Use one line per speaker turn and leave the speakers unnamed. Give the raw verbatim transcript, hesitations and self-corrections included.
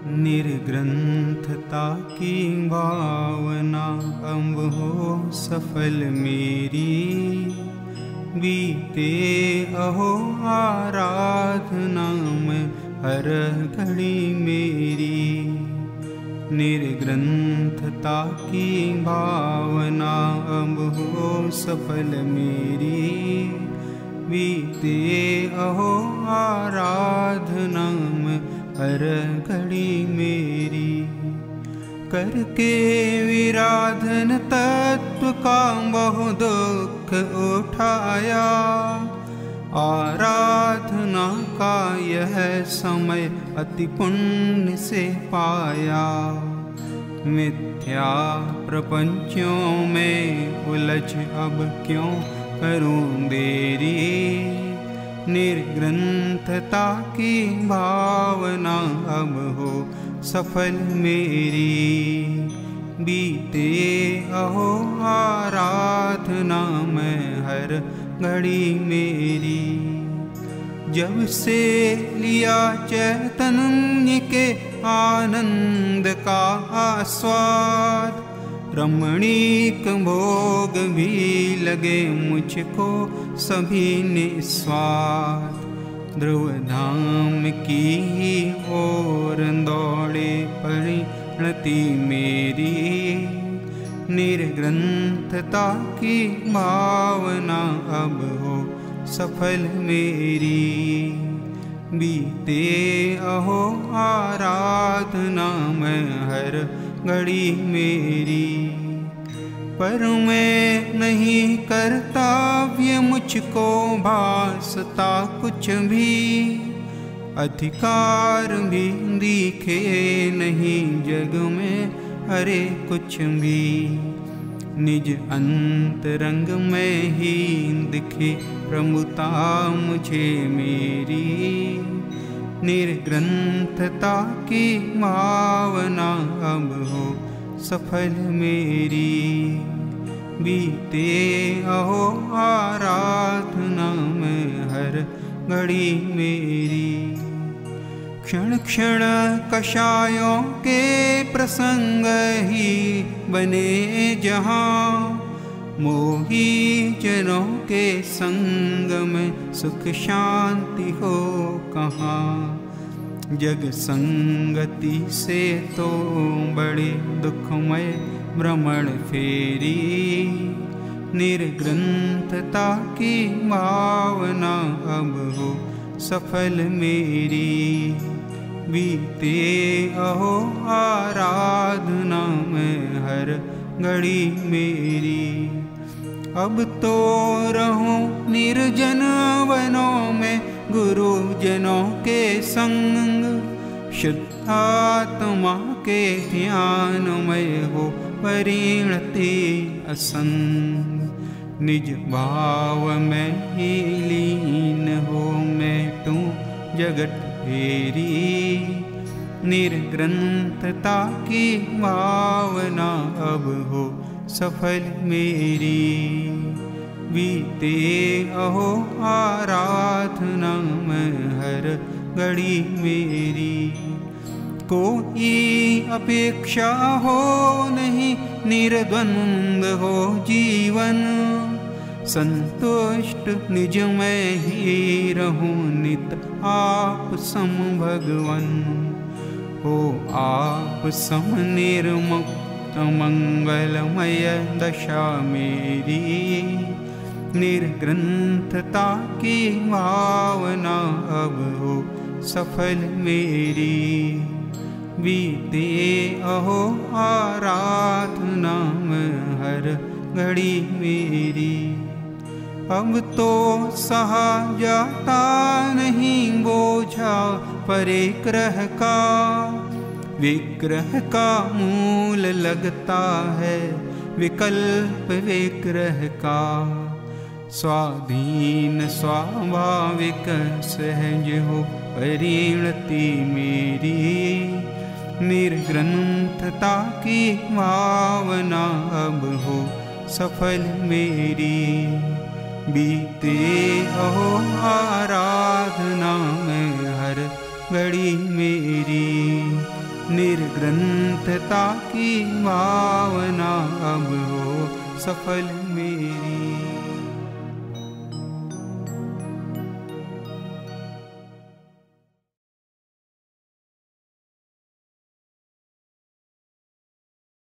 निर्ग्रंथता की भावना अब हो सफल मेरी, बीते अहो आराधना में हर घड़ी मेरी। निर्ग्रंथता की भावना अब हो सफल मेरी, बीते अहो आराधना में हर घड़ी मेरी। करके विराधन तत्व का बहु दुख उठाया, आराधना का यह समय अति पुण्य से पाया। मिथ्या प्रपंचों में उलझ अब क्यों करूं देरी, निर्ग्रंथता की भावना अब हो सफल मेरी। बीते अहो आराधना में हर घड़ी मेरी। जब से लिया चैतन्य के आनंद का आस्वाद, रमणीक भोग भी लगे मुझको सभी निस्वार्थ। ध्रुव धाम की ही ओर दौड़े परिणति मेरी, निर्ग्रंथता की भावना अब हो सफल मेरी। बीते अहो आराधना में हर घड़ी मेरी। पर मैं नहीं कर्तव्य मुझको भासता कुछ भी, अधिकार भी दिखे नहीं जग में अरे कुछ भी। निज अंतरंग में ही दिखे प्रमुता मुझे मेरी, निर्ग्रंथता की भावना अब हो सफल मेरी। बीते अहो आराधना में हर घड़ी मेरी। क्षण क्षण कषायों के प्रसंग ही बने जहाँ, मोही जनों के संग में सुख शांति हो कहाँ। जग संगति से तो बड़े दुखमय भ्रमण फेरी, निर्ग्रंथता की भावना अब हो सफल मेरी। बीते अहो आराधना में हर घड़ी मेरी। अब तो रहूं निर्जन वनों में गुरु जनों के संग, शुद्ध आत्मा के ध्यान में हो परिणति असंग। निज भाव में ही लीन हो मैं तू जगत फेरी, निर्ग्रंथता की भावना अब हो सफल मेरी। बीते अहो आराधना में हर घड़ी मेरी। कोई अपेक्षा हो नहीं निर्द्वंद हो जीवन, संतुष्ट निज में ही रहूं नित आप सम भगवन। हो आप सम निर्मुक्त मंगलमय दशा मेरी, निर्ग्रंथता की भावना अब हो सफल मेरी। बीते अहो आराधना में हर घड़ी मेरी। अब तो सहा जाता नहीं बोझा परिग्रह का, विग्रह का मूल लगता है विकल्प विग्रह का। स्वाधीन स्वाभाविक सहज हो परिणति मेरी, निर्ग्रंथता की भावना अब हो सफल मेरी। बीते अहो आराधना में हर घड़ी मेरी। निर्ग्रंथता की भावना अब हो सफल मेरी।